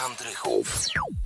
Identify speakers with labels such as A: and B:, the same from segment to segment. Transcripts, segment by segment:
A: Andrychów.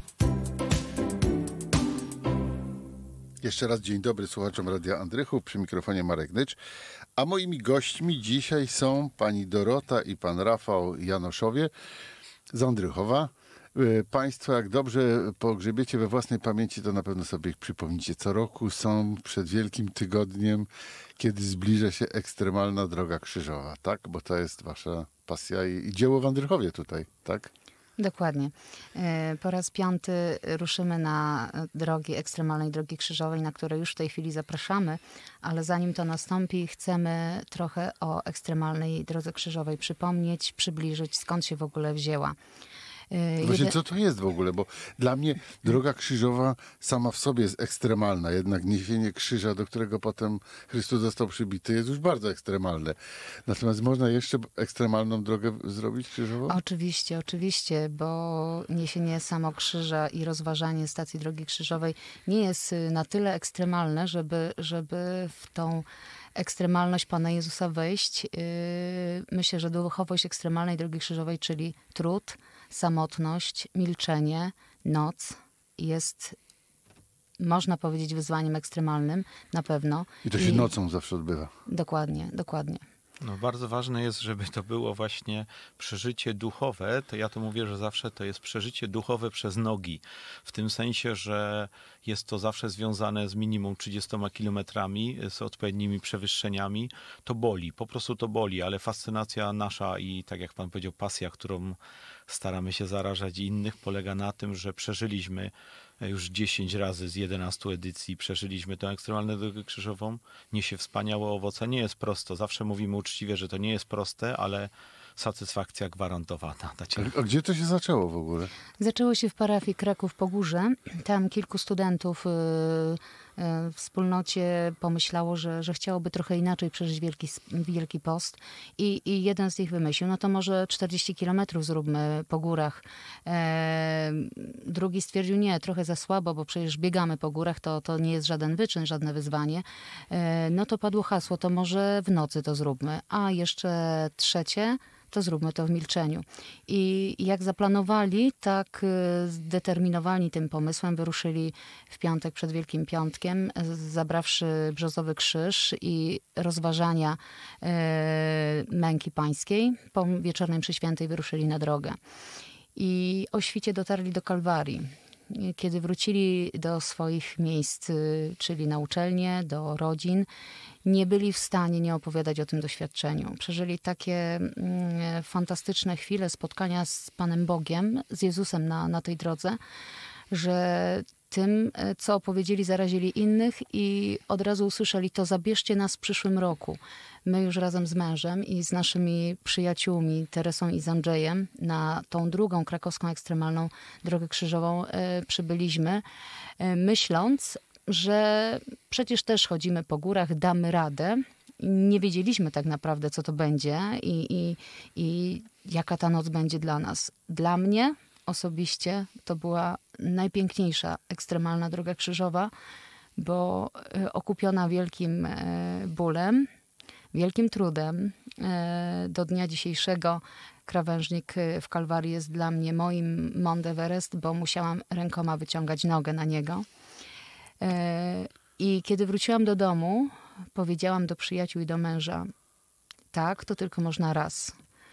B: Jeszcze raz dzień dobry słuchaczom Radia Andrychów, przy mikrofonie Marek Nycz, a moimi gośćmi dzisiaj są pani Dorota i pan Rafał Janoszowie z Andrychowa. Państwo, jak dobrze pogrzebiecie we własnej pamięci, to na pewno sobie ich przypomnicie. Co roku są przed Wielkim Tygodniem, kiedy zbliża się ekstremalna droga krzyżowa, tak? Bo to jest wasza pasja i dzieło w Andrychowie tutaj, tak?
C: Dokładnie. Po raz 5 ruszymy na drogi, ekstremalnej drogi krzyżowej, na które już w tej chwili zapraszamy, ale zanim to nastąpi, chcemy trochę o ekstremalnej drodze krzyżowej przypomnieć, przybliżyć, skąd się w ogóle wzięła.
B: Właśnie co to jest w ogóle? Bo dla mnie droga krzyżowa sama w sobie jest ekstremalna, jednak niesienie krzyża, do którego potem Chrystus został przybity, jest już bardzo ekstremalne. Natomiast można jeszcze ekstremalną drogę zrobić krzyżową?
C: Oczywiście, bo niesienie samo krzyża i rozważanie stacji drogi krzyżowej nie jest na tyle ekstremalne, żeby w tą ekstremalność Pana Jezusa wejść. Myślę, że duchowość ekstremalnej drogi krzyżowej, czyli trud, samotność, milczenie, noc jest, można powiedzieć, wyzwaniem ekstremalnym, na pewno.
B: I to się nocą zawsze odbywa.
C: Dokładnie.
D: No, bardzo ważne jest, żeby to było właśnie przeżycie duchowe. To ja to mówię, że zawsze to jest przeżycie duchowe przez nogi. W tym sensie, że jest to zawsze związane z minimum 30 kilometrami, z odpowiednimi przewyższeniami. To boli, po prostu to boli, ale fascynacja nasza i tak jak pan powiedział, pasja, którą staramy się zarażać innych, polega na tym, że przeżyliśmy już 10 razy z 11 edycji, przeżyliśmy tę ekstremalną drogę krzyżową. Niesie wspaniałe owoce. Nie jest prosto. Zawsze mówimy uczciwie, że to nie jest proste, ale satysfakcja gwarantowana.
B: A gdzie to się zaczęło w ogóle?
C: Zaczęło się w parafii Kraków-Pogórze. Tam kilku studentów w wspólnocie pomyślało, że chciałoby trochę inaczej przeżyć Wielki Post. I jeden z nich wymyślił, no to może 40 kilometrów zróbmy po górach. Drugi stwierdził, nie, trochę za słabo, bo przecież biegamy po górach, to nie jest żaden wyczyn, żadne wyzwanie. No to padło hasło, to może w nocy to zróbmy. A jeszcze trzecie, to zróbmy to w milczeniu. I jak zaplanowali, tak zdeterminowani tym pomysłem, wyruszyli w piątek przed Wielkim Piątkiem, zabrawszy brzozowy krzyż i rozważania męki pańskiej. Po wieczornej mszy świętej wyruszyli na drogę. I o świcie dotarli do Kalwarii. Kiedy wrócili do swoich miejsc, czyli na uczelnię, do rodzin, nie byli w stanie nie opowiadać o tym doświadczeniu. Przeżyli takie fantastyczne chwile spotkania z Panem Bogiem, z Jezusem na tej drodze, że tym, co opowiedzieli, zarazili innych i od razu usłyszeli, to zabierzcie nas w przyszłym roku. My już razem z mężem i z naszymi przyjaciółmi Teresą i z Andrzejem na tą drugą krakowską ekstremalną drogę krzyżową przybyliśmy, myśląc, że przecież też chodzimy po górach, damy radę. Nie wiedzieliśmy tak naprawdę, co to będzie i jaka ta noc będzie dla nas. Dla mnie osobiście to była najpiękniejsza ekstremalna droga krzyżowa, bo okupiona wielkim bólem, wielkim trudem. Do dnia dzisiejszego krawężnik w Kalwarii jest dla mnie moim Mount Everest, bo musiałam rękoma wyciągać nogę na niego. I kiedy wróciłam do domu, powiedziałam do przyjaciół i do męża, tak, to tylko można raz.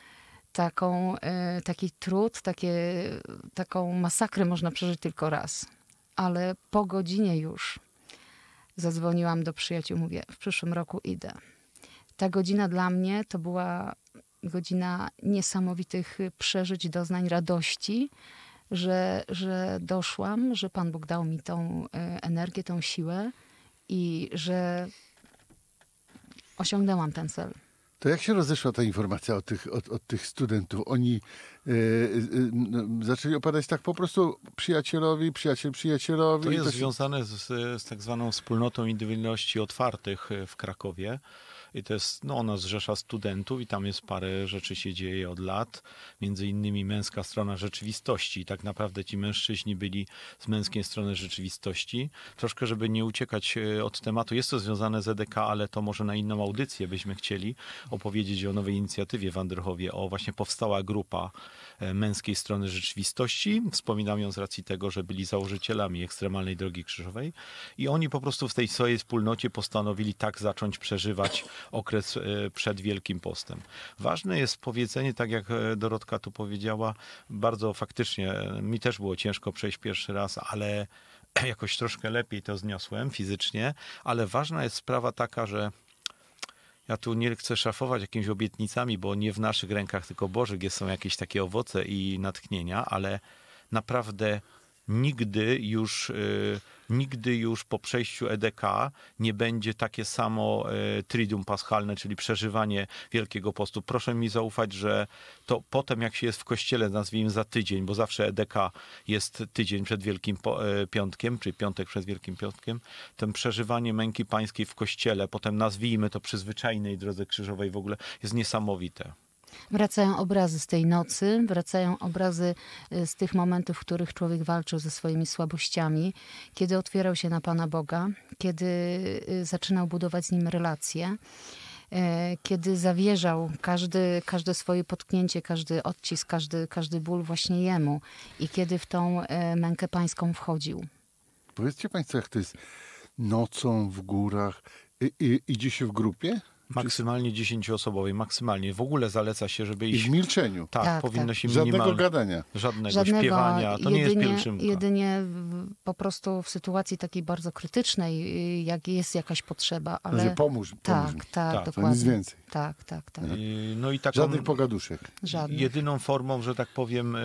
C: Taki trud, taką masakrę można przeżyć tylko raz. Ale po godzinie już zadzwoniłam do przyjaciół, mówię, w przyszłym roku idę. Ta godzina dla mnie to była godzina niesamowitych przeżyć, doznań, radości, że doszłam, że Pan Bóg dał mi tą energię, tą siłę i że osiągnęłam ten cel.
B: To jak się rozeszła ta informacja od tych studentów? Oni zaczęli opowiadać tak po prostu przyjacielowi.
D: To jest związane z tak zwaną wspólnotą indywidualności otwartych w Krakowie. I to jest, no ona zrzesza studentów i tam jest parę rzeczy się dzieje od lat. Między innymi męska strona rzeczywistości. I tak naprawdę ci mężczyźni byli z męskiej strony rzeczywistości. Troszkę, żeby nie uciekać od tematu. Jest to związane z EDK, ale to może na inną audycję byśmy chcieli opowiedzieć o nowej inicjatywie w Andrychowie. O właśnie powstała grupa męskiej strony rzeczywistości. Wspominam ją z racji tego, że byli założycielami Ekstremalnej Drogi Krzyżowej. I oni po prostu w tej swojej wspólnocie postanowili tak zacząć przeżywać okres przed Wielkim Postem. Ważne jest powiedzenie, tak jak Dorotka tu powiedziała, bardzo faktycznie, mi też było ciężko przejść pierwszy raz, ale jakoś troszkę lepiej to zniosłem fizycznie, ale ważna jest sprawa taka, że ja tu nie chcę szafować jakimiś obietnicami, bo nie w naszych rękach, tylko Bożych są jakieś takie owoce i natchnienia, ale naprawdę nigdy już po przejściu EDK nie będzie takie samo Triduum Paschalne, czyli przeżywanie Wielkiego Postu. Proszę mi zaufać, że to potem jak się jest w kościele, nazwijmy za tydzień, bo zawsze EDK jest tydzień przed Wielkim Piątkiem, czyli piątek przed Wielkim Piątkiem, to przeżywanie męki pańskiej w kościele, potem nazwijmy to przy zwyczajnej drodze krzyżowej w ogóle, jest niesamowite.
C: Wracają obrazy z tej nocy, wracają obrazy z tych momentów, w których człowiek walczył ze swoimi słabościami, kiedy otwierał się na Pana Boga, kiedy zaczynał budować z Nim relacje, kiedy zawierzał każde swoje potknięcie, każdy odcisk, każdy ból właśnie Jemu i kiedy w tą mękę pańską wchodził.
B: Powiedzcie państwo, jak to jest nocą w górach. Idzie się w grupie?
D: Maksymalnie 10-osobowej, maksymalnie. W ogóle zaleca się, żeby iść...
B: I w milczeniu.
D: Tak, powinno się
B: Żadnego
D: minimalnie...
B: gadania.
D: Żadnego śpiewania. To nie jest pielgrzymka.
C: Jedynie po prostu w sytuacji takiej bardzo krytycznej, jak jest jakaś potrzeba, ale...
B: Że pomóż mi.
C: Tak,
B: To
C: dokładnie.
B: nic więcej.
C: Tak.
D: No i taką
B: Żadnych pogaduszek.
C: Żadnych.
D: jedyną formą, że tak powiem,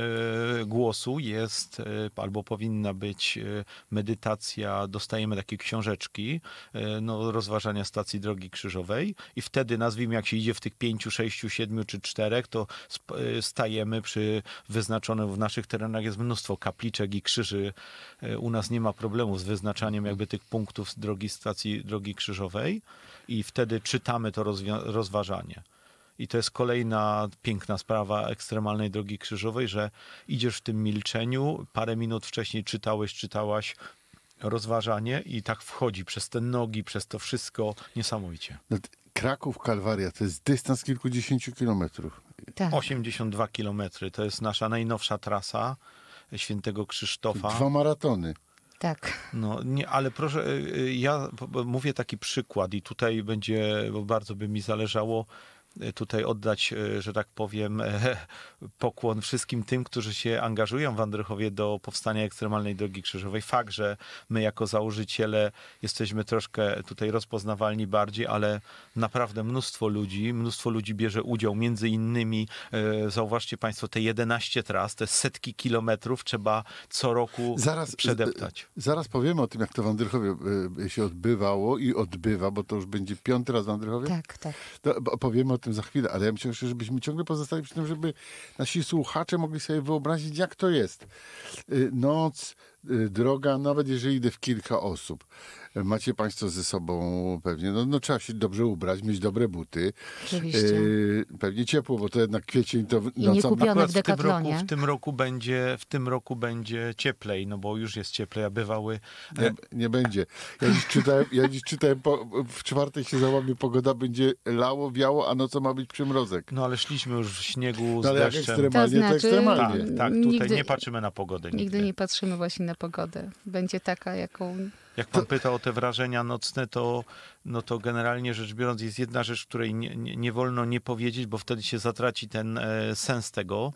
D: głosu jest, albo powinna być medytacja. Dostajemy takie książeczki, rozważania stacji Drogi Krzyżowej i wtedy, nazwijmy, jak się idzie w tych 5, 6, 7 czy 4, to stajemy przy wyznaczonym w naszych terenach jest mnóstwo kapliczek i krzyży. U nas nie ma problemu z wyznaczaniem jakby tych punktów stacji Drogi Krzyżowej i wtedy czytamy to rozważanie. I to jest kolejna piękna sprawa Ekstremalnej Drogi Krzyżowej, że idziesz w tym milczeniu, parę minut wcześniej czytałaś rozważanie i tak wchodzi przez te nogi, przez to wszystko niesamowicie.
B: Kraków, Kalwaria, to jest dystans kilkudziesięciu kilometrów.
C: Tak.
D: 82 kilometry, to jest nasza najnowsza trasa Świętego Krzysztofa.
B: 2 maratony.
C: Tak.
D: No, nie, ale proszę, ja mówię taki przykład i tutaj będzie, bo bardzo by mi zależało tutaj oddać, że tak powiem, pokłon wszystkim tym, którzy się angażują w Andrychowie do powstania Ekstremalnej Drogi Krzyżowej. Fakt, że my jako założyciele jesteśmy troszkę tutaj rozpoznawalni bardziej, ale naprawdę mnóstwo ludzi bierze udział. Między innymi, zauważcie państwo, te 11 tras, te setki kilometrów trzeba co roku przedeptać.
B: Zaraz powiemy o tym, jak to w Andrychowie się odbywało i odbywa, bo to już będzie 5. raz w Andrychowie.
C: Tak.
B: To powiemy o tym za chwilę, ale ja myślę, żebyśmy ciągle pozostali przy tym, żeby nasi słuchacze mogli sobie wyobrazić, jak to jest. Noc, droga, nawet jeżeli idę w kilka osób. Macie państwo ze sobą pewnie, trzeba się dobrze ubrać, mieć dobre buty.
C: Oczywiście.
B: Pewnie ciepło, bo to jednak kwiecień to
C: I nie kupione w Decathlonie.
D: W tym roku będzie cieplej, no bo już jest cieplej, a bywały...
B: Nie będzie. Ja dziś czytałem w czwartek się załamie, pogoda będzie lało, wiało, a nocą ma być przymrozek.
D: No ale szliśmy już w śniegu z
B: ale jak
D: deszczem.
B: ekstremalnie, to ekstremalnie.
D: Tak, tutaj nie patrzymy na pogodę.
C: Nigdy nie patrzymy właśnie na pogodę. Będzie taka, jaką...
D: Jak pan pyta o te wrażenia nocne, to generalnie rzecz biorąc jest jedna rzecz, której nie wolno nie powiedzieć, bo wtedy się zatraci ten sens tego.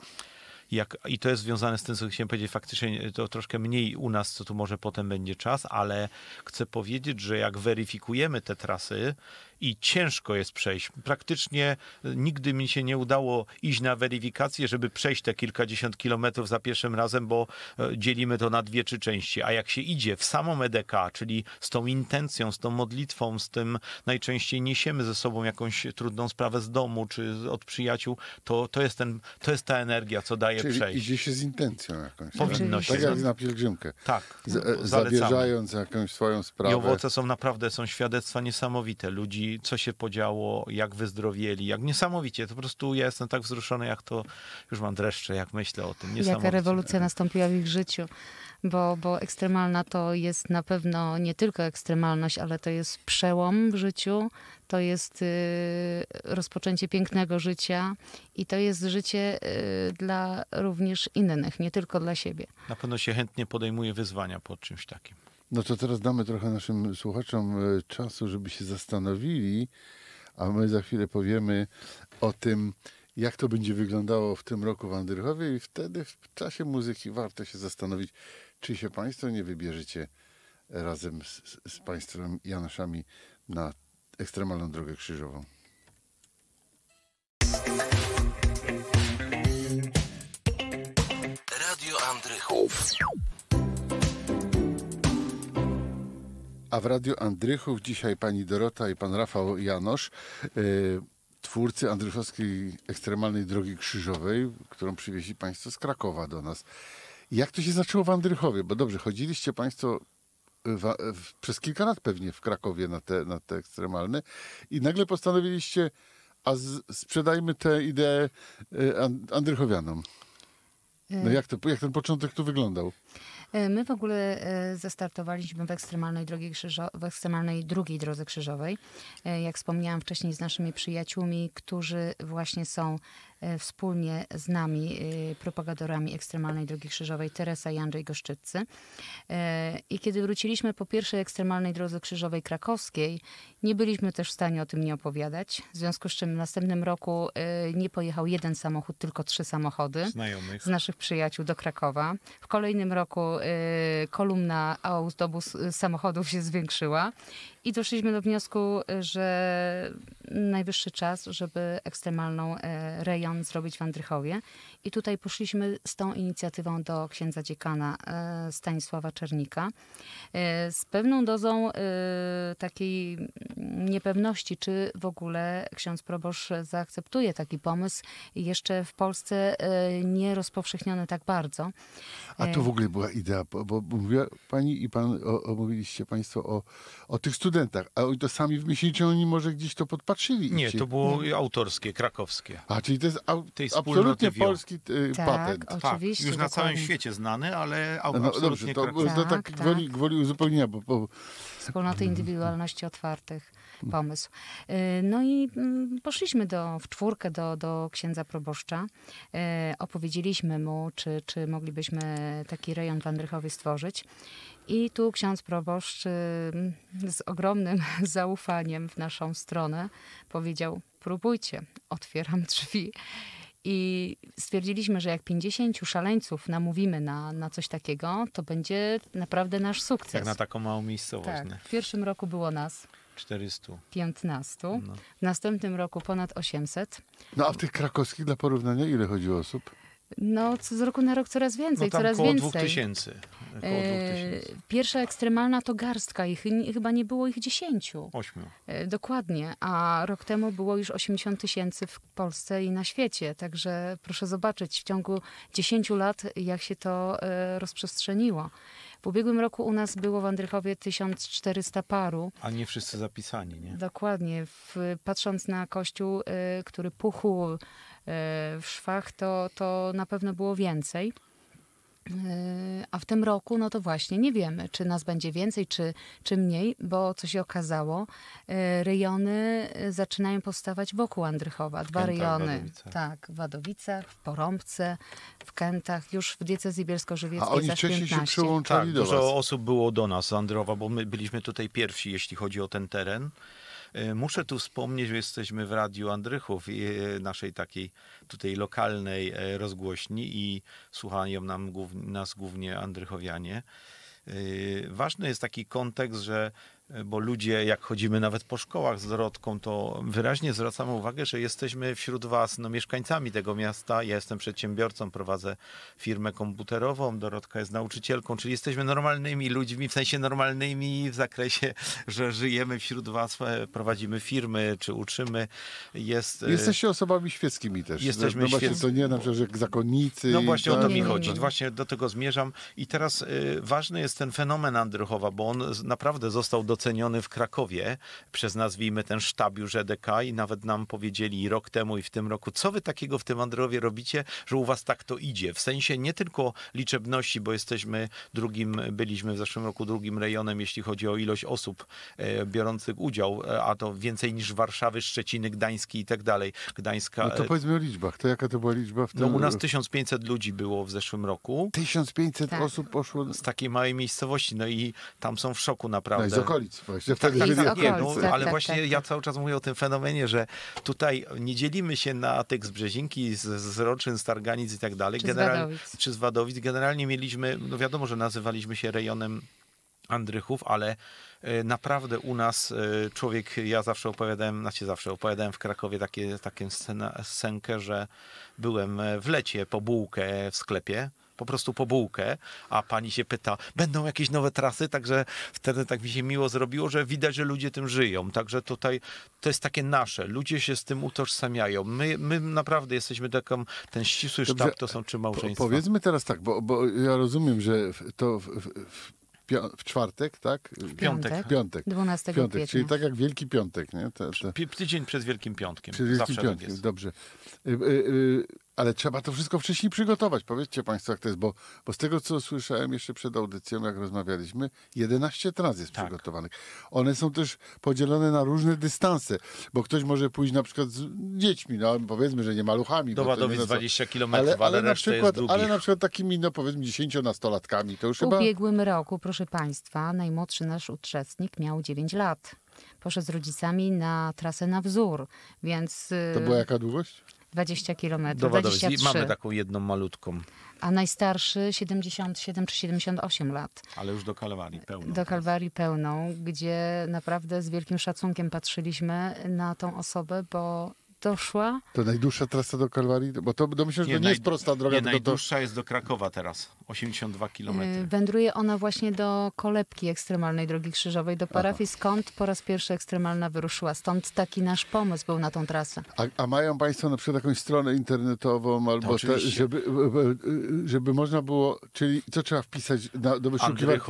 D: I to jest związane z tym, co chciałem powiedzieć, faktycznie to troszkę mniej u nas, co tu może potem będzie czas, ale chcę powiedzieć, że jak weryfikujemy te trasy i ciężko jest przejść. Praktycznie nigdy mi się nie udało iść na weryfikację, żeby przejść te kilkadziesiąt kilometrów za pierwszym razem, bo dzielimy to na 2 czy części. A jak się idzie w samą EDK, czyli z tą intencją, z tą modlitwą, z tym najczęściej niesiemy ze sobą jakąś trudną sprawę z domu czy od przyjaciół, to jest ta energia, co daje
B: czyli
D: przejść.
B: idzie się z intencją jakąś.
D: Powinno się.
B: Tak jak na pielgrzymkę.
D: Tak.
B: Zawierzając jakąś swoją sprawę.
D: I owoce są świadectwa niesamowite. Ludzi i co się podziało, jak wyzdrowieli, jak niesamowicie. To po prostu ja jestem tak wzruszony, jak to, już mam dreszcze, jak myślę o tym.
C: Jaka
D: Niesamowicie.
C: rewolucja nastąpiła w ich życiu. Bo ekstremalna to jest na pewno nie tylko ekstremalność, ale to jest przełom w życiu, to jest rozpoczęcie pięknego życia i to jest życie dla również innych, nie tylko dla siebie.
D: Na pewno się chętnie podejmuje wyzwania pod czymś takim.
B: No to teraz damy trochę naszym słuchaczom czasu, żeby się zastanowili, a my za chwilę powiemy o tym, jak to będzie wyglądało w tym roku w Andrychowie i wtedy w czasie muzyki warto się zastanowić, czy się Państwo nie wybierzecie razem z Państwem Janoszami na ekstremalną drogę krzyżową.
A: Radio Andrychów.
B: A w Radiu Andrychów dzisiaj pani Dorota i pan Rafał Janosz, twórcy Andrychowskiej Ekstremalnej Drogi Krzyżowej, którą przywieźli Państwo z Krakowa do nas. Jak to się zaczęło w Andrychowie? Bo dobrze, chodziliście Państwo przez kilka lat pewnie w Krakowie na te ekstremalne i nagle postanowiliście, sprzedajmy tę ideę Andrychowianom. No jak ten początek tu wyglądał?
C: My w ogóle zastartowaliśmy w ekstremalnej drugiej drodze krzyżowej. Jak wspomniałam wcześniej, z naszymi przyjaciółmi, którzy właśnie są wspólnie z nami propagadorami ekstremalnej drogi krzyżowej, Teresa i Andrzej Goszczyccy. I kiedy wróciliśmy po pierwszej ekstremalnej drodze krzyżowej krakowskiej, nie byliśmy też w stanie o tym nie opowiadać. W związku z czym w następnym roku nie pojechał jeden samochód, tylko 3 samochody
D: Znajomych.
C: z naszych przyjaciół do Krakowa. W kolejnym roku kolumna autobus samochodów się zwiększyła i doszliśmy do wniosku, że najwyższy czas, żeby ekstremalną rejon zrobić w Andrychowie. I tutaj poszliśmy z tą inicjatywą do księdza dziekana Stanisława Czernika z pewną dozą takiej niepewności, czy w ogóle ksiądz proboszcz zaakceptuje taki pomysł, jeszcze w Polsce nie rozpowszechniony tak bardzo.
B: A to w ogóle była idea, bo mówiła pani i pan, mówiliście Państwo o tych studentach, a oni to sami wymyślili, czy oni może gdzieś to podpatrzyli?
D: Nie, to było autorskie, krakowskie.
B: A, czyli to jest
D: Tej
B: absolutnie
D: wspólnoty
B: polski patent.
C: Oczywiście,
D: już na całym
C: dokładnie.
D: świecie znany, ale
B: No
D: absolutnie
B: dobrze, to
D: krakowskie.
B: tak gwoli uzupełnienia, bo
C: Wspólnoty indywidualności otwartych pomysł. No i poszliśmy w czwórkę do księdza proboszcza. Opowiedzieliśmy mu, czy moglibyśmy taki rejon w Andrychowie stworzyć. I tu ksiądz proboszcz z ogromnym zaufaniem w naszą stronę powiedział: próbujcie, otwieram drzwi. I stwierdziliśmy, że jak 50 szaleńców namówimy na coś takiego, to będzie naprawdę nasz sukces.
D: Jak na taką małą miejscowość.
C: Tak.
D: Nie?
C: W pierwszym roku było nas
D: 400.
C: 15,
D: No.
C: w następnym roku ponad 800.
B: no a w tych krakowskich dla porównania ile chodziło osób?
C: No z roku na rok coraz więcej,
D: No tam
C: coraz
D: koło
C: więcej.
D: 2000. Koło 2000.
C: Pierwsza ekstremalna to garstka, chyba nie było ich 10.
D: 8.
C: Dokładnie, a rok temu było już 80 000 w Polsce i na świecie. Także proszę zobaczyć w ciągu 10 lat, jak się to rozprzestrzeniło. W ubiegłym roku u nas było w Andrychowie 1400 paru.
D: A nie wszyscy zapisani, nie?
C: Dokładnie. Patrząc na kościół, który puchł w szwach, to na pewno było więcej. A w tym roku, no to właśnie nie wiemy, czy nas będzie więcej, czy mniej, bo co się okazało, rejony zaczynają powstawać wokół Andrychowa. 2
D: Kętach,
C: rejony.
D: Wadowicach.
C: Tak, w Wadowicach, w Porąbce, w Kętach, już w diecezji
B: A
C: bielsko-żywieckiej
B: oni
C: zaś
B: wcześniej się
C: 15.
B: przyłączali
D: Tak,
B: do
D: dużo
B: was.
D: osób było do nas z Androwa, bo my byliśmy tutaj pierwsi, jeśli chodzi o ten teren. Muszę tu wspomnieć, że jesteśmy w Radiu Andrychów, naszej takiej tutaj lokalnej rozgłośni i słuchają nas głównie andrychowianie. Ważny jest taki kontekst, że bo ludzie, jak chodzimy nawet po szkołach z Dorotką, to wyraźnie zwracamy uwagę, że jesteśmy wśród was mieszkańcami tego miasta. Ja jestem przedsiębiorcą, prowadzę firmę komputerową, Dorotka jest nauczycielką, czyli jesteśmy normalnymi ludźmi, w sensie normalnymi w zakresie, że żyjemy wśród was, prowadzimy firmy, czy uczymy.
B: Jesteście osobami świeckimi też.
D: Jesteśmy
B: właśnie
D: świeccy.
B: to nie na przykład jak zakonnicy.
D: No
B: i
D: właśnie o to
B: tak.
D: mi
C: Nie, nie,
D: chodzi.
C: nie.
D: Właśnie do tego zmierzam. I teraz ważny jest ten fenomen Andrychowa, bo on naprawdę został doceniony doceniony w Krakowie przez, nazwijmy, ten sztab już EDK i nawet nam powiedzieli i rok temu i w tym roku, co wy takiego w tym Andrychowie robicie, że u was tak to idzie. W sensie nie tylko liczebności, bo byliśmy w zeszłym roku drugim rejonem, jeśli chodzi o ilość osób biorących udział, a to więcej niż Warszawy, Szczeciny, Gdański i tak dalej. Gdańska.
B: No to powiedzmy o liczbach. To jaka to była liczba w tym?
D: No u nas 1500 ludzi było w zeszłym roku.
B: 1500
C: Tak.
B: osób poszło
D: Z takiej małej miejscowości, no i tam są w szoku naprawdę.
B: z okolic właśnie.
D: Tak,
B: Wtedy
C: z
B: byli-
C: okolic.
D: no,
C: tak,
D: ale
C: tak,
D: właśnie
C: tak.
D: ja cały czas mówię o tym fenomenie, że tutaj nie dzielimy się na tych z Brzezinki, z Roczyn, z Targanic i tak dalej.
C: Czy z Wadowic.
D: Czy z Wadowic. Generalnie mieliśmy, no wiadomo, że nazywaliśmy się rejonem Andrychów, ale naprawdę u nas człowiek, ja zawsze opowiadałem w Krakowie taką scenkę, że byłem w Lecie po bułkę w sklepie, po prostu po bułkę, a pani się pyta, będą jakieś nowe trasy, także wtedy tak mi się miło zrobiło, że widać, że ludzie tym żyją, także tutaj to jest takie nasze, ludzie się z tym utożsamiają, my naprawdę jesteśmy ten ścisły
B: Dobrze,
D: sztab, to są czy małżeństwa.
B: Powiedzmy teraz tak, bo ja rozumiem, że w czwartek, tak?
D: Piątek.
B: Piątek.
C: 12
B: Piątek,
C: kwietnia.
B: czyli tak jak Wielki Piątek, nie?
D: Tydzień przed Wielkim Piątkiem.
B: Przed Wielkim
D: Zawsze tak
B: Piątkiem,
D: jest.
B: dobrze. Ale trzeba to wszystko wcześniej przygotować. Powiedzcie Państwo, jak to jest, bo z tego, co słyszałem jeszcze przed audycją, jak rozmawialiśmy, 11 tras jest
D: Tak.
B: przygotowanych. One są też podzielone na różne dystanse, bo ktoś może pójść na przykład z dziećmi, no powiedzmy, że nie maluchami.
D: Do
B: bo to nie
D: Wadowic
B: za co.
D: 20 km, ale
B: na
D: reszta jest
B: przykład,
D: długich.
B: ale na przykład takimi, no powiedzmy, 10-nastolatkami, to już
C: W
B: chyba...
C: ubiegłym roku, proszę Państwa, najmłodszy nasz uczestnik miał 9 lat. Poszedł z rodzicami na trasę na wzór, więc
B: To była jaka długość?
C: 20 km,
D: Do Wadowic.
C: 23,
D: Mamy taką jedną malutką,
C: a najstarszy 77 czy 78 lat.
D: ale już do Kalwarii pełną.
C: Do Kalwarii pełną, gdzie naprawdę z wielkim szacunkiem patrzyliśmy na tą osobę, bo doszła.
B: To najdłuższa trasa do Kalwarii? Bo to myślę, że to nie jest prosta droga,
D: Nie,
B: tylko to...
D: najdłuższa jest do Krakowa teraz, 82 km.
C: Wędruje ona właśnie do kolebki ekstremalnej Drogi Krzyżowej, do parafii, skąd po raz pierwszy ekstremalna wyruszyła. Stąd taki nasz pomysł był na tą trasę.
B: A mają Państwo na przykład jakąś stronę internetową, albo
D: oczywiście.
B: żeby można było, czyli co trzeba wpisać do wyszukiwarki?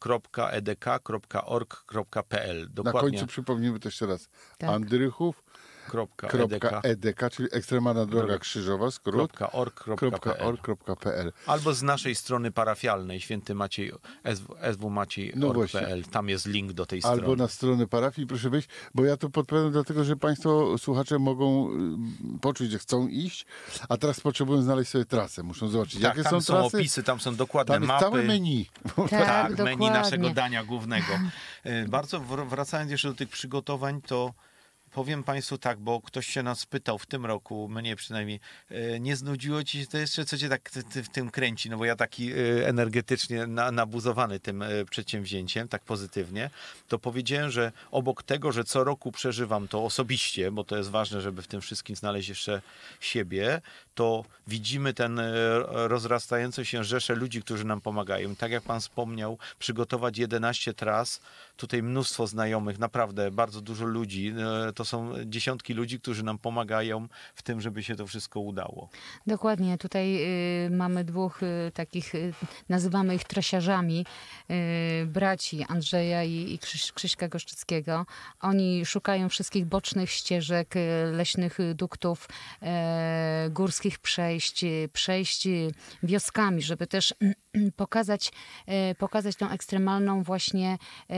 D: andrychow.edk.org.pl
B: Na
D: Dokładnie.
B: końcu przypomnijmy to jeszcze raz.
C: Tak.
B: Andrychów.edk, czyli ekstremalna droga krzyżowa, skrót,
D: .org.pl
B: .org.pl.
D: Albo z naszej strony parafialnej, Święty Maciej, swmaciej.pl. Tam jest link do tej strony.
B: Albo na stronę parafii, proszę wejść, bo ja to podpowiadam dlatego, że Państwo, słuchacze, mogą poczuć, że chcą iść, a teraz potrzebują znaleźć sobie trasę. Muszą zobaczyć,
D: Tak,
B: jakie
D: tam
B: są
D: są
B: trasy.
D: opisy, tam są dokładne
B: Tam jest
D: mapy.
B: całe menu.
D: Tak, menu
C: dokładnie.
D: naszego dania głównego. Bardzo wracając jeszcze do tych przygotowań, to powiem Państwu tak, bo ktoś się nas pytał w tym roku, mnie przynajmniej, nie znudziło Ci się to jeszcze, co Cię tak w tym kręci? No bo ja taki energetycznie nabuzowany tym przedsięwzięciem, tak pozytywnie, to powiedziałem, że obok tego, że co roku przeżywam to osobiście, bo to jest ważne, żeby w tym wszystkim znaleźć jeszcze siebie, to widzimy ten rozrastający się rzeszę ludzi, którzy nam pomagają. Tak jak Pan wspomniał, przygotować 11 tras, tutaj mnóstwo znajomych, naprawdę bardzo dużo ludzi, to są dziesiątki ludzi, którzy nam pomagają w tym, żeby się to wszystko udało.
C: Dokładnie. Tutaj mamy dwóch takich, nazywamy ich trasiarzami, braci Andrzeja i Krzyśka Goszczyckiego. Oni szukają wszystkich bocznych ścieżek, leśnych duktów, górskich przejść wioskami, żeby też pokazać tą ekstremalną właśnie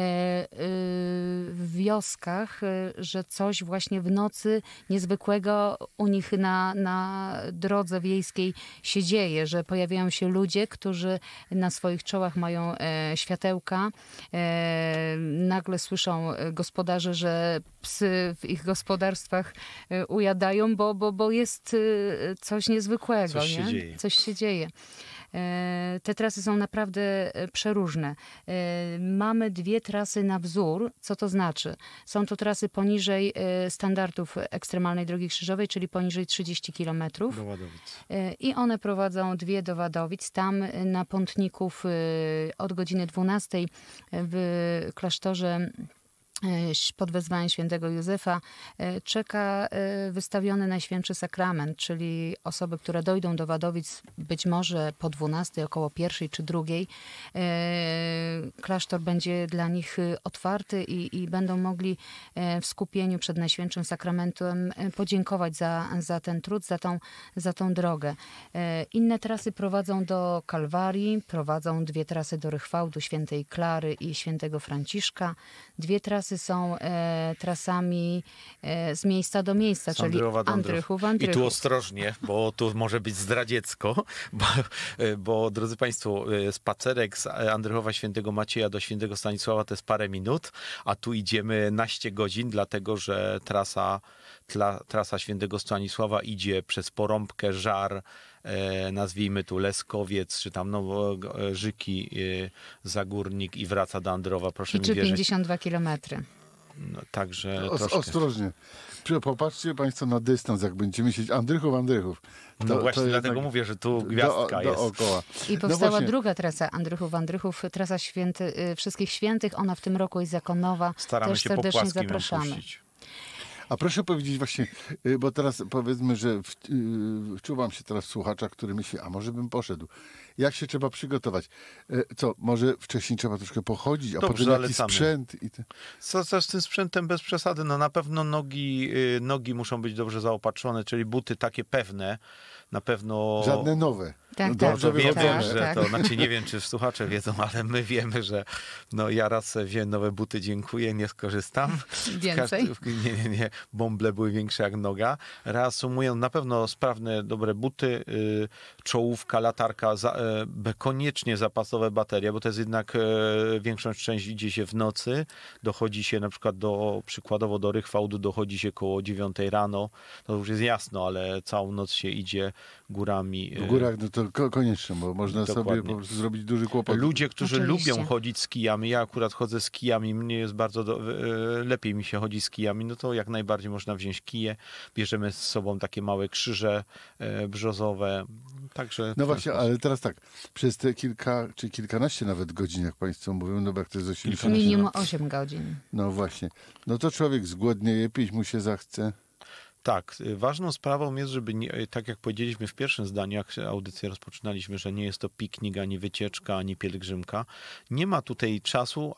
C: w wioskach, że coś właśnie w nocy niezwykłego u nich na drodze wiejskiej się dzieje, że pojawiają się ludzie, którzy na swoich czołach mają światełka. Nagle słyszą gospodarze, że psy w ich gospodarstwach ujadają, bo jest coś niezwykłego.
D: Coś się
C: nie?
D: dzieje.
C: Coś się dzieje. Te trasy są naprawdę przeróżne. Mamy 2 trasy na wzór. Co to znaczy? Są to trasy poniżej standardów ekstremalnej Drogi Krzyżowej, czyli poniżej 30 km.
D: Do Wadowic.
C: I one prowadzą 2 do Wadowic. Tam na Pątników od godziny 12 w klasztorze pod wezwaniem świętego Józefa czeka wystawiony Najświętszy Sakrament, czyli osoby, które dojdą do Wadowic być może po 12, około 1 czy 2. Klasztor będzie dla nich otwarty i będą mogli w skupieniu przed Najświętszym Sakramentem podziękować za ten trud, za tą drogę. Inne trasy prowadzą do Kalwarii, prowadzą 2 trasy do Rychwałdu, Świętej Klary i Świętego Franciszka. 2 trasy są trasami z miejsca do miejsca, czyli Andrychów.
D: I tu ostrożnie, bo tu może być zdradziecko, bo drodzy Państwo, spacerek z Andrychowa Świętego Macieja do Świętego Stanisława to jest parę minut, a tu idziemy naście godzin, dlatego że trasa Świętego Stanisława idzie przez Porąbkę, Żar, nazwijmy tu Leskowiec, czy tam Żyki, Zagórnik i wraca do Androwa. Proszę mi wierzyć.
C: 52 kilometry.
D: No, także
B: Ostrożnie. Popatrzcie Państwo na dystans, jak będziemy siedzieć Andrychów.
D: No właśnie, dlatego mówię, że tu gwiazdka jest.
B: Dookoła.
C: I powstała druga trasa Andrychów, trasa Wszystkich Świętych. Ona w tym roku jest jako nowa.
D: Staramy
C: Też
D: się
C: serdecznie
D: po płaskim
C: zapraszamy.
D: puścić.
B: A proszę powiedzieć właśnie, bo teraz powiedzmy, że wczuwam się teraz w słuchacza, który myśli, a może bym poszedł. Jak się trzeba przygotować? Co, może wcześniej trzeba troszkę pochodzić, a
D: Dobrze,
B: potem jakiś sprzęt?
D: Co z tym sprzętem bez przesady? No na pewno nogi muszą być dobrze zaopatrzone, czyli buty takie pewne, na pewno...
B: Żadne nowe.
C: Tak,
D: Dobrze wiemy,
C: tak,
D: że
C: tak.
D: to, znaczy nie wiem, czy słuchacze wiedzą, ale my wiemy, że no ja raz wziąłem nowe buty, dziękuję, nie skorzystam.
C: Więcej?
D: Nie, bąble były większe jak noga. Reasumując, na pewno sprawne, dobre buty, czołówka, latarka, koniecznie zapasowe baterie, bo to jest jednak większą część idzie się w nocy, dochodzi się na przykład przykładowo do Rychwałdu dochodzi się koło 9 rano, to już jest jasno, ale całą noc się idzie górami.
B: W górach no to koniecznie, bo można
D: Dokładnie.
B: sobie po prostu zrobić duży kłopot.
D: Ludzie, którzy
C: Oczywiście.
D: lubią chodzić z kijami, ja akurat chodzę z kijami, mnie jest bardzo lepiej mi się chodzi z kijami, no to jak najbardziej można wziąć kije, bierzemy z sobą takie małe krzyże brzozowe, także...
B: No właśnie, ale teraz tak, przez te kilka czy kilkanaście nawet godzin, jak Państwo mówią, no bo jak to jest 80
C: Minimum 8 godzin.
B: No właśnie, no to człowiek zgłodnieje, pić mu się zachce.
D: Tak, ważną sprawą jest, żeby, tak jak powiedzieliśmy w pierwszym zdaniu, jak audycję rozpoczynaliśmy, że nie jest to piknik, ani wycieczka, ani pielgrzymka. Nie ma tutaj czasu,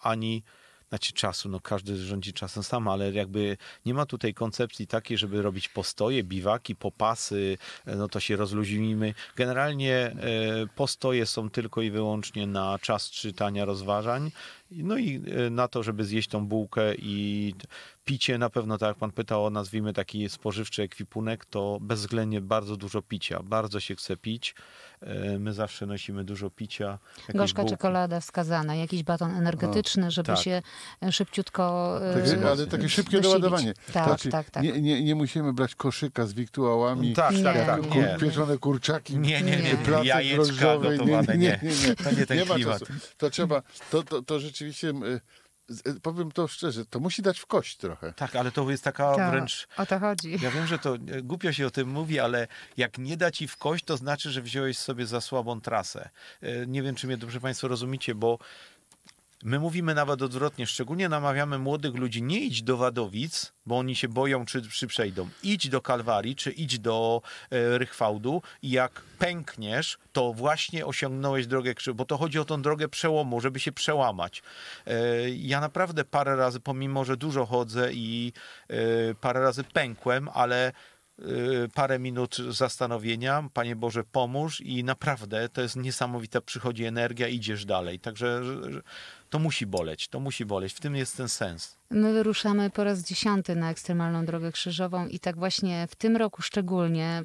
D: no każdy rządzi czasem sam, ale jakby nie ma tutaj koncepcji takiej, żeby robić postoje, biwaki, popasy, no to się rozluźnimy. Generalnie postoje są tylko i wyłącznie na czas czytania, rozważań, no i na to, żeby zjeść tą bułkę i picie na pewno, tak jak pan pytał, nazwijmy taki spożywczy ekwipunek, to bezwzględnie bardzo dużo picia. Bardzo się chce pić. My zawsze nosimy dużo picia.
C: Gorzka
D: bułki.
C: czekolada wskazana, jakiś baton energetyczny, żeby
D: tak.
C: się szybciutko
B: Ale takie szybkie
C: dosilić.
B: doładowanie.
C: Tak,
B: Znaczy,
C: tak.
B: Nie musimy brać koszyka z wiktuałami,
D: Tak, nie.
B: pieczone kurczaki,
D: Nie.
B: placek
D: Jajeczka
B: drożdżowy.
D: gotowane, nie. To nie ten
B: ma
D: klimat.
B: czasu. To trzeba, to rzeczywiście, powiem to szczerze, to musi dać w kość trochę.
D: Tak, ale to jest taka wręcz...
C: O to chodzi.
D: Ja wiem, że to głupio się o tym mówi, ale jak nie da ci w kość, to znaczy, że wziąłeś sobie za słabą trasę. Nie wiem, czy mnie dobrze Państwo rozumiecie, bo my mówimy nawet odwrotnie. Szczególnie namawiamy młodych ludzi, nie idź do Wadowic, bo oni się boją, czy przejdą. Idź do Kalwarii, czy idź do Rychwałdu i jak pękniesz, to właśnie osiągnąłeś drogę krzyżową, bo to chodzi o tą drogę przełomu, żeby się przełamać. Ja naprawdę parę razy, pomimo że dużo chodzę i parę razy pękłem, ale parę minut zastanowienia, Panie Boże, pomóż i naprawdę to jest niesamowita, przychodzi energia, idziesz dalej. Także to musi boleć, w tym jest ten sens.
C: My wyruszamy po raz 10 na ekstremalną drogę krzyżową i tak właśnie w tym roku szczególnie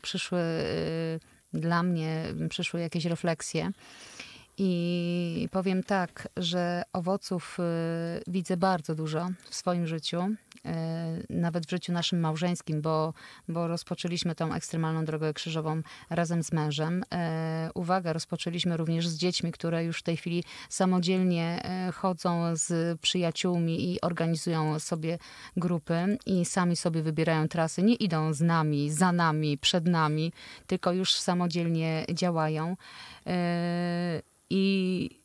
C: dla mnie przyszły jakieś refleksje. I powiem tak, że owoców widzę bardzo dużo w swoim życiu, nawet w życiu naszym małżeńskim, bo rozpoczęliśmy tą ekstremalną drogę krzyżową razem z mężem. Uwaga, rozpoczęliśmy również z dziećmi, które już w tej chwili samodzielnie chodzą z przyjaciółmi i organizują sobie grupy i sami sobie wybierają trasy. Nie idą z nami, za nami, przed nami, tylko już samodzielnie działają. I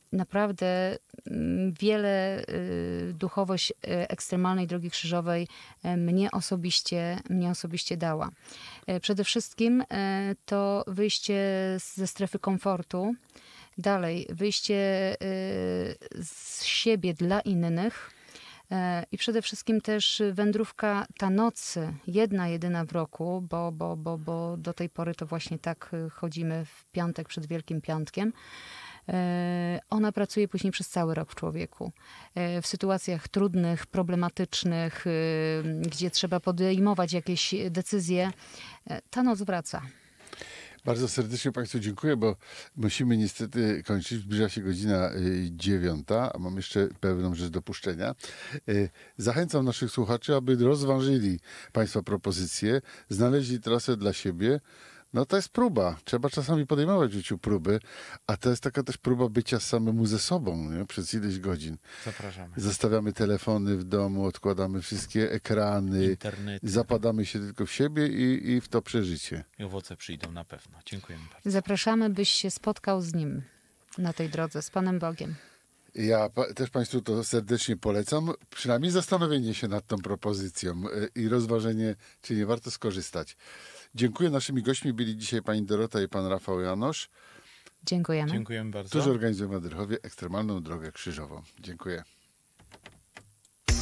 C: naprawdę wiele duchowość ekstremalnej Drogi Krzyżowej mnie osobiście dała. Przede wszystkim to wyjście ze strefy komfortu, dalej wyjście z siebie dla innych i przede wszystkim też wędrówka ta nocy, jedyna w roku, bo do tej pory to właśnie tak chodzimy w piątek przed Wielkim Piątkiem. Ona pracuje później przez cały rok w człowieku. W sytuacjach trudnych, problematycznych, gdzie trzeba podejmować jakieś decyzje, ta noc wraca.
B: Bardzo serdecznie Państwu dziękuję, bo musimy niestety kończyć. Zbliża się godzina 9, a mam jeszcze pewną rzecz do puszczenia. Zachęcam naszych słuchaczy, aby rozważyli Państwa propozycje, znaleźli trasę dla siebie. No to jest próba. Trzeba czasami podejmować w życiu próby, a to jest taka też próba bycia samemu ze sobą, nie? Przez ileś godzin.
D: Zapraszamy.
B: Zostawiamy telefony w domu, odkładamy wszystkie ekrany,
D: Internety.
B: zapadamy się tylko w siebie i w to przeżycie.
D: I owoce przyjdą na pewno. Dziękujemy bardzo.
C: Zapraszamy, byś się spotkał z Nim na tej drodze, z Panem Bogiem.
B: Ja też Państwu to serdecznie polecam. Przynajmniej zastanowienie się nad tą propozycją i rozważenie, czy nie warto skorzystać. Dziękuję. Naszymi gośćmi byli dzisiaj pani Dorota i pan Rafał Janosz,
C: Dziękujemy.
D: Dziękujemy bardzo.
B: którzy organizują w Andrychowie ekstremalną drogę krzyżową. Dziękuję.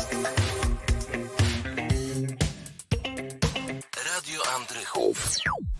A: Radio Andrychów.